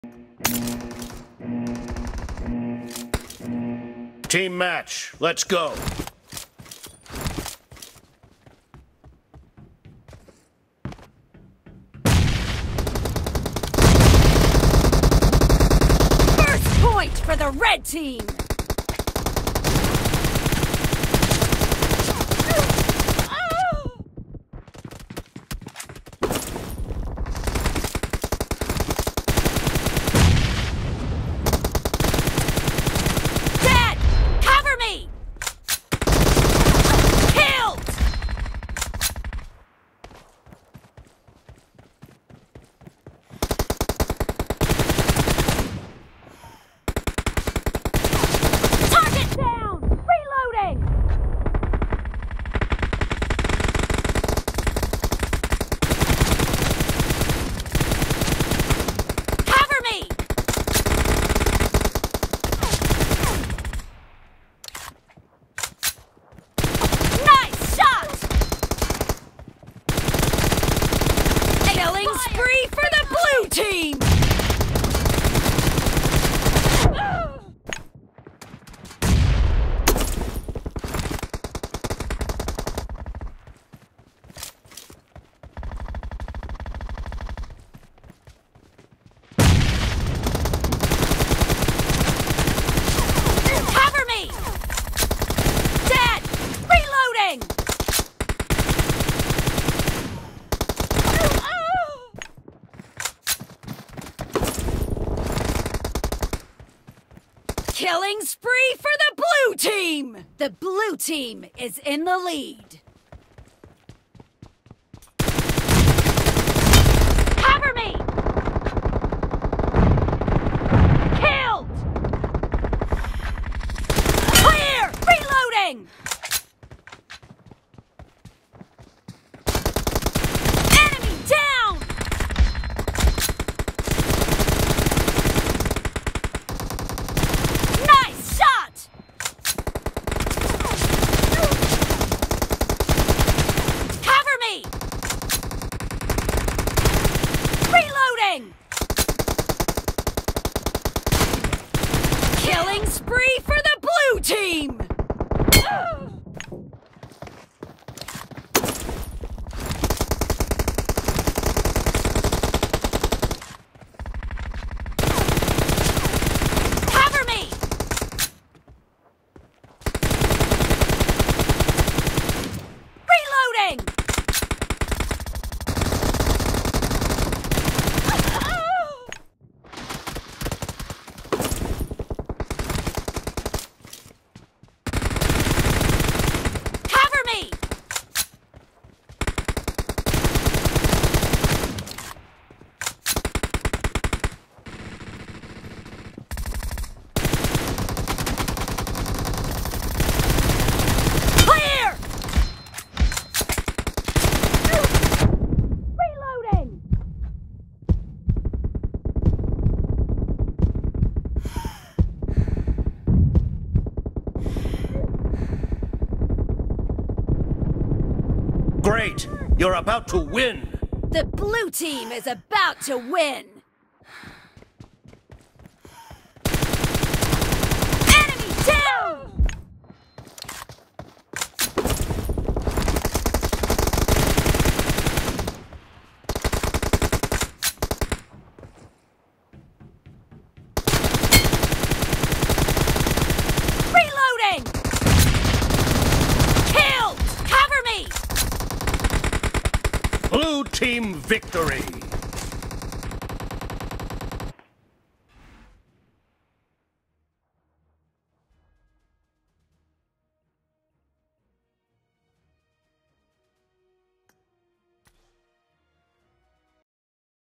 Team match, let's go. First point for the red team. Killing spree for the blue team! The blue team is in the lead. Cover me! Killed! Clear! Reloading! Enemy down! Killing spree for the blue team! Cover me! Reloading! Great! You're about to win! The blue team is about to win! Enemy down! Reloading! Killed! Cover me! Blue team victory!